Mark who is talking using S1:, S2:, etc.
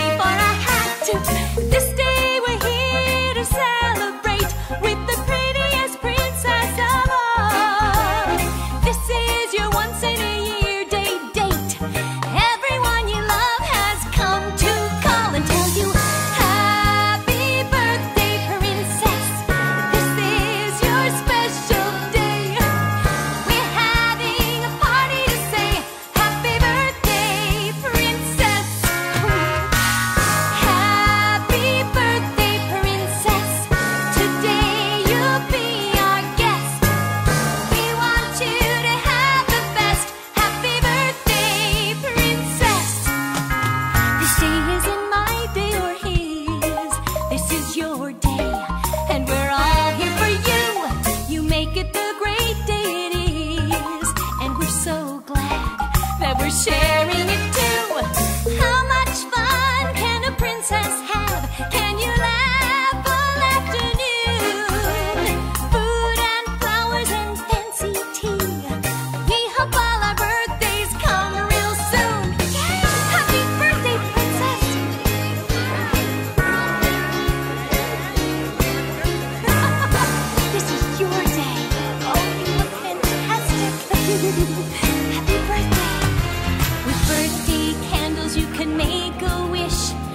S1: birthday for a hat. This day we're here to celebrate with the prettiest princess of all. This is your once-in-a-year date. Everyone you love has come to call and tell you happy birthday, princess. This is your special day. We're having a party to say happy birthday, princess. Happy birthday, princess. Today you'll be our guest. We want you to have the best. Happy birthday, princess. This day isn't my day or his. This is your day, and we're all here for you. You make it the great day it is, and we're so glad that we're sharing it too. How much fun can a princess have? Can you laugh all afternoon? Food and flowers and fancy tea. We hope all our birthdays come real soon. Happy birthday, princess. This is your day. Oh, you look fantastic. Happy birthday. With birthday candles you can make a wish.